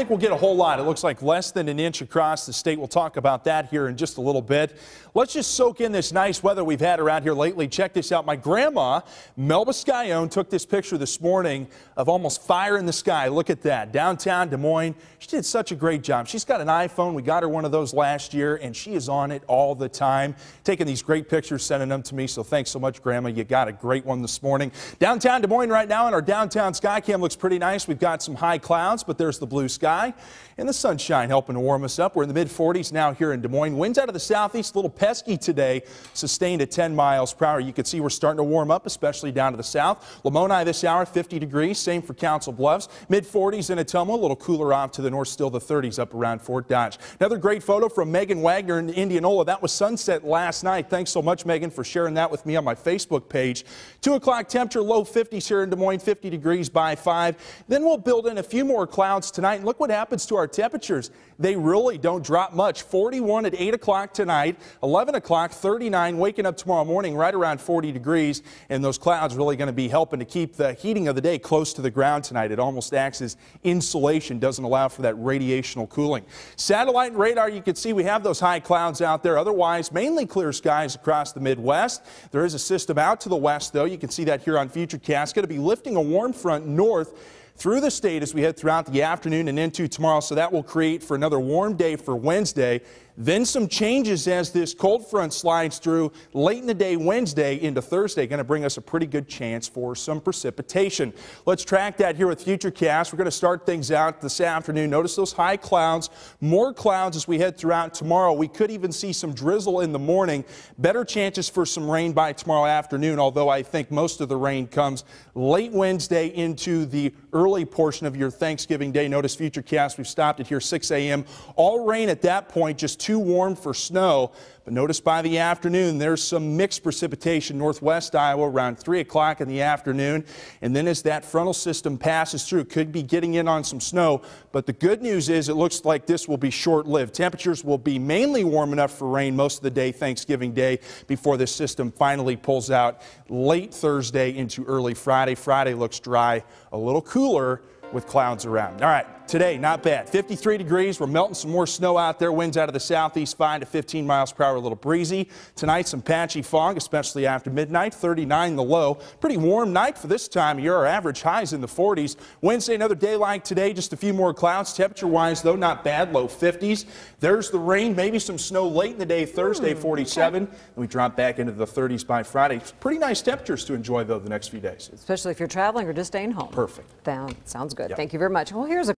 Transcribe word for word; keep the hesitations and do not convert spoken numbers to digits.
think we'll get a whole lot. It looks like less than an inch across the state. We'll talk about that here in just a little bit. Let's just soak in this nice weather we've had around here lately. Check this out. My grandma, Melba Scione, took this picture this morning of almost fire in the sky. Look at that. Downtown Des Moines. She did such a great job. She's got an iPhone. We got her one of those last year, and she is on it all the time, taking these great pictures, sending them to me. So thanks so much, Grandma. You got a great one this morning. Downtown Des Moines right now, and our downtown sky cam looks pretty nice. We've got some high clouds, but there's the blue sky and the sunshine helping to warm us up. We're in the mid forties now here in Des Moines. Winds out of the southeast, a little pesky today, sustained at ten miles per hour. You can see we're starting to warm up, especially down to the south. Lamoni this hour, fifty degrees. Same for Council Bluffs. mid forties in Ottumwa, a little cooler off to the north, still the thirties up around Fort Dodge. Another great photo from Megan Wagner in Indianola. That was sunset last night. Thanks so much, Megan, for sharing that with me on my Facebook page. two o'clock temperature, low fifties here in Des Moines, fifty degrees by five. Then we'll build in a few more clouds tonight. And look what happens to our temperatures. They really don't drop much. forty-one at eight o'clock tonight, eleven o'clock, thirty-nine, waking up tomorrow morning right around forty degrees. And those clouds really going to be helping to keep the heating of the day close to the ground tonight. It almost acts as insulation, doesn't allow for that radiational cooling. Satellite and radar, you can see we have those high clouds out there. Otherwise, mainly clear skies across the Midwest. There is a system out to the west, though. You can see that here on Futurecast. Going to be lifting a warm front north through the state as we head throughout the afternoon and into tomorrow. So that will create for another warm day for Wednesday. Then some changes as this cold front slides through late in the day Wednesday into Thursday. Going to bring us a pretty good chance for some precipitation. Let's track that here with Futurecast. We're going to start things out this afternoon. Notice those high clouds, more clouds as we head throughout tomorrow. We could even see some drizzle in the morning. Better chances for some rain by tomorrow afternoon, although I think most of the rain comes late Wednesday into the early portion of your Thanksgiving day. Notice Futurecast, we've stopped at here six A M All rain at that point, just too warm for snow. But notice by the afternoon, there's some mixed precipitation northwest Iowa around three o'clock in the afternoon. And then as that frontal system passes through, could be getting in on some snow. But the good news is it looks like this will be short-lived. Temperatures will be mainly warm enough for rain most of the day, Thanksgiving Day, before this system finally pulls out late Thursday into early Friday. Friday looks dry, a little cooler with clouds around. All right. Today, not bad. fifty-three degrees. We're melting some more snow out there. Winds out of the southeast, five to fifteen miles per hour, a little breezy. Tonight, some patchy fog, especially after midnight. thirty-nine the low. Pretty warm night for this time of year. Our average highs in the forties. Wednesday, another day like today, just a few more clouds. Temperature-wise, though, not bad. Low fifties. There's the rain. Maybe some snow late in the day. Thursday, forty-seven. Okay. And we drop back into the thirties by Friday. Pretty nice temperatures to enjoy, though, the next few days. Especially if you're traveling or just staying home. Perfect. That sounds good. Yep. Thank you very much. Well, here's a